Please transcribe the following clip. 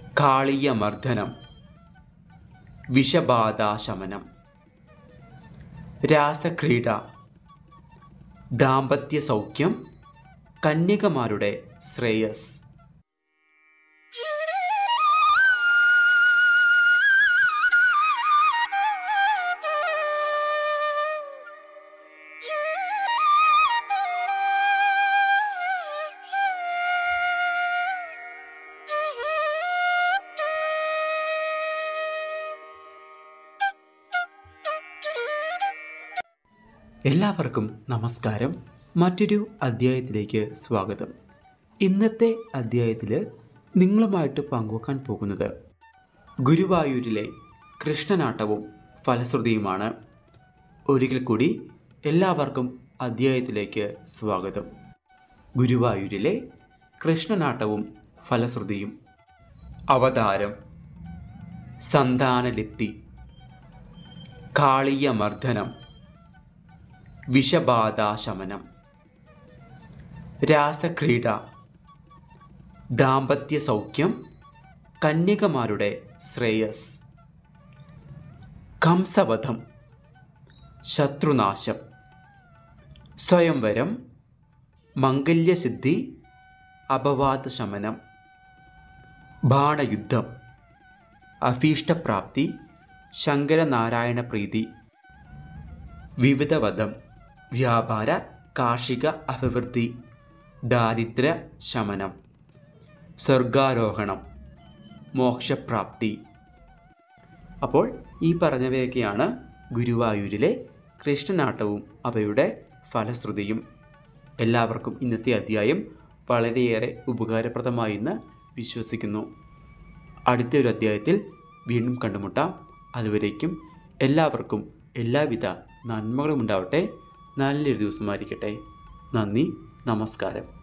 കാളീയമർദ്ദനം, വിഷബാധാശമനം, രാസക്രീഡ, ദാമ്പത്യസൗഖ്യം, കന്യകമാരുടെ ശ്രേയസ്. എല്ലാവർക്കും നമസ്കാരം. മറ്റൊരു അധ്യായത്തിലേക്ക് സ്വാഗതം. ഇന്നത്തെ അധ്യായത്തിൽ നിങ്ങളുമായിട്ട് പങ്കുവെക്കാൻ പോകുന്നത് ഗുരുവായൂരിലെ കൃഷ്ണനാട്ടവും ഫലശ്രുതിയുമാണ്. ഒരിക്കൽ കൂടി എല്ലാവർക്കും അധ്യായത്തിലേക്ക് സ്വാഗതം. ഗുരുവായൂരിലെ കൃഷ്ണനാട്ടവും ഫലശ്രുതിയും. അവതാരം: സന്താനലിപ്തി, കാളീയമർദ്ദനം, വിഷബാധാശമനം, രാസക്രീഡ, ദാമ്പത്യസൗഖ്യം, കന്യകമാരുടെ ശ്രേയസ്. കംസവധം, ശത്രുനാശം, സ്വയംവരം, മംഗല്യസിദ്ധി, അപവാദശമനം, ബാണയുദ്ധം, അഭീഷ്ടപ്രാപ്തി, ശങ്കരനാരായണ പ്രീതി, വിവിധവധം, വ്യാപാര കാർഷിക അഭിവൃദ്ധി, ദാരിദ്ര്യ ശമനം, സ്വർഗാരോഹണം, മോക്ഷപ്രാപ്തി. അപ്പോൾ ഈ പറഞ്ഞവയൊക്കെയാണ് ഗുരുവായൂരിലെ കൃഷ്ണനാട്ടവും അവയുടെ ഫലശ്രുതിയും. എല്ലാവർക്കും ഇന്നത്തെ അധ്യായം വളരെയേറെ ഉപകാരപ്രദമായി എന്ന് വിശ്വസിക്കുന്നു. അടുത്തൊരു അധ്യായത്തിൽ വീണ്ടും കണ്ടുമുട്ടാം. അതുവരേക്കും എല്ലാവർക്കും എല്ലാവിധ നന്മകളും ഉണ്ടാവട്ടെ. നല്ലൊരു ദിവസമായിരിക്കട്ടെ. നന്ദി, നമസ്കാരം.